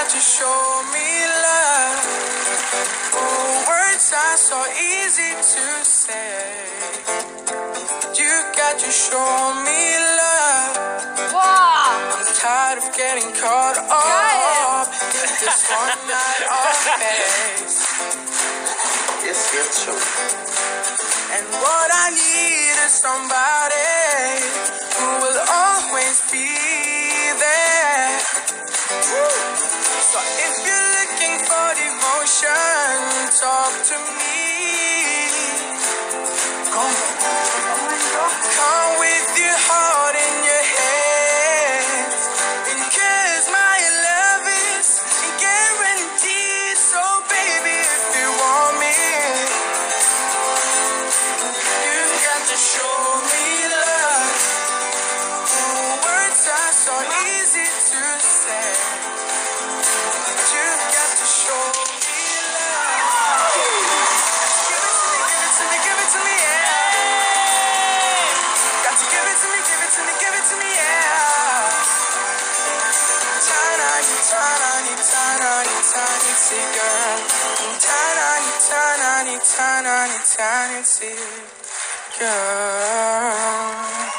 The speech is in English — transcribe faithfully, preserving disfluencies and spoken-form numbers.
to show me love. Oh, words are so easy to say. You got to show me love. Wow. I'm tired of getting caught up in this one night of space. Yes, yes, sure. And what I need is somebody who will always be there. Woo. So if you're looking for devotion, talk to me. Come, come with your heart in your hands, because my love is guaranteed. So baby, if you want me, show me love. Oh, words are so easy to say. You've got to show me love. Give it to me, give it to me, give it to me, yeah. Got to give it to me, give it to me, give it to me, yeah. Tiny, tiny, tiny, tiny, tiny, girl. Tiny, tiny, tiny, tiny, tiny, girl.